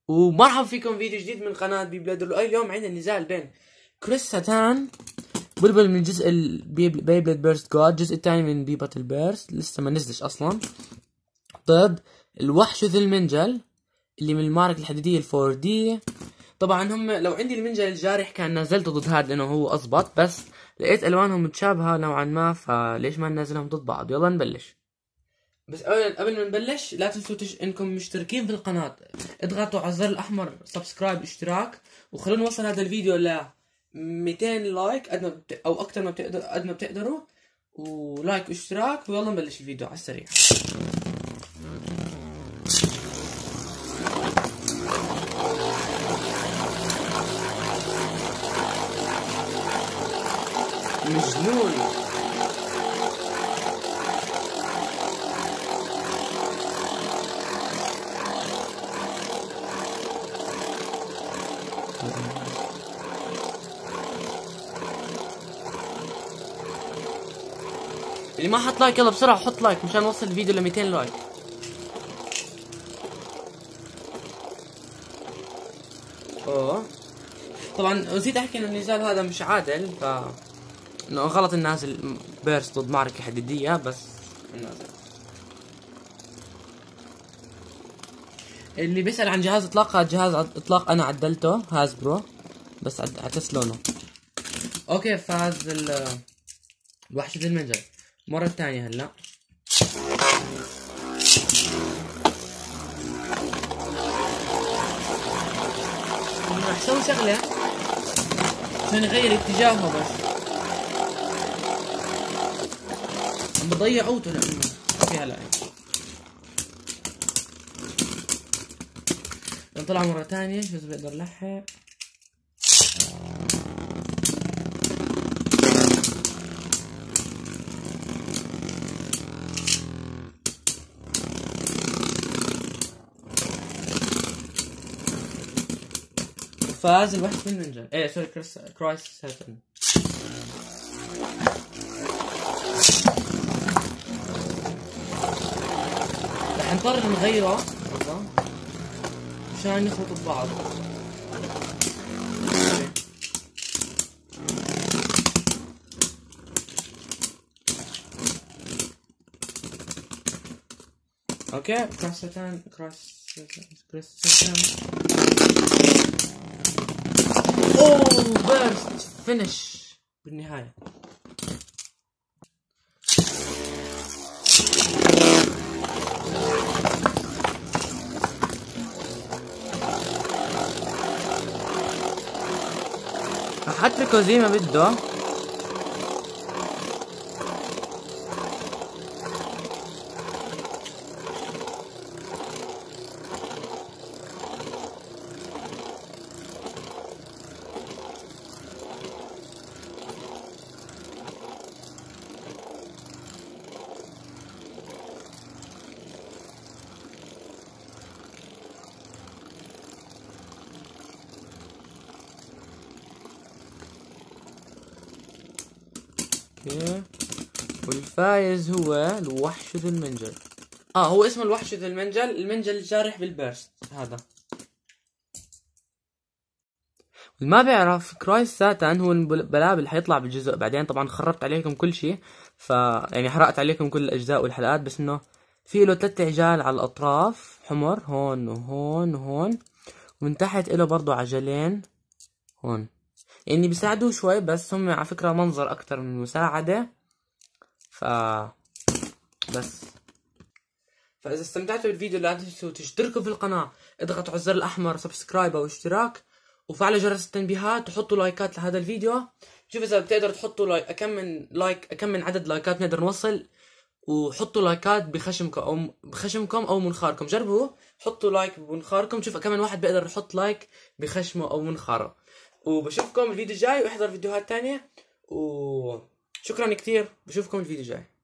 ومرحبا فيكم فيديو جديد من قناة بيبلاد الرؤى. اليوم عندنا نزال بين كريس ساتان بلبل من جزء بيبلاد بيرست جود، الجزء الثاني من بي باتل بيرست لسه ما نزلش اصلا، ضد الوحش ذي المنجل اللي من المعركة الحديدية الفور دي. طبعا هم لو عندي المنجل الجارح كان نزلته ضد هذا لانه هو اضبط، بس لقيت الوانهم متشابهة نوعا ما، فليش ما ننزلهم ضد بعض. يلا نبلش. بس قبل ما نبلش لا تنسوا انكم مشتركين في القناة، اضغطوا على الزر الاحمر سبسكرايب اشتراك، وخلونا نوصل هذا الفيديو ل 200 لايك او اكثر ما قد ما بتقدروا، ولايك واشتراك. ويلا نبلش الفيديو على السريع. مجنون. اللي ما حط لايك يلا بسرعة حط لايك مشان نوصل الفيديو ل 200 لايك. طبعا نسيت احكي انه النزال هذا مش عادل، انه غلط النازل بيرست ضد معركة حديدية، بس النازل اللي بيسأل عن جهاز اطلاق، هذا جهاز اطلاق انا عدلته هازبرو، بس عكست لونه. اوكي، فاز الوحش ذي المنجل مرة ثانية هلا. راح اسوي شغلة عشان يغير اتجاهه، بس عم بضيع اوتو لانه فيها لاعب. طلع مرة ثانية، شوف اذا بقدر لحق. فاز الوحش في المنجل، ايه سوري كرايس ساتن. رح نضطر نغيره مشان يخلطوا ببعض. اوكي كرايس ساتن اوه بيرست فينش بالنهاية. راح اتركه زي ما بده. والفايز هو الوحش ذو المنجل. هو اسمه الوحش ذو المنجل الجارح بالبيرست هذا. اللي ما بيعرف كرايس ساتان هو البلابل اللي حيطلع بالجزء بعدين. طبعا خربت عليكم كل شيء، يعني حرقت عليكم كل الاجزاء والحلقات، بس انه في له 3 عجال على الاطراف حمر، هون وهون وهون، ومن تحت له برضو عجلين هون، يعني بيساعدوه شوي، بس هم على فكرة منظر اكتر من مساعدة. فاذا استمتعتوا بالفيديو لا تنسوا تشتركوا في القناة، اضغطوا على الزر الاحمر سبسكرايب او اشتراك، وفعلوا جرس التنبيهات، وحطوا لايكات لهذا الفيديو. شوف اذا بتقدروا تحطوا لايك، كم من عدد لايكات نقدر نوصل، وحطوا لايكات بخشمكم او منخاركم. جربوا حطوا لايك بمنخاركم، شوف كم من واحد بيقدر يحط لايك بخشمه او منخاره. وبشوفكم الفيديو الجاي، واحضر فيديوهات تانية، وشكرا كثير. بشوفكم الفيديو الجاي.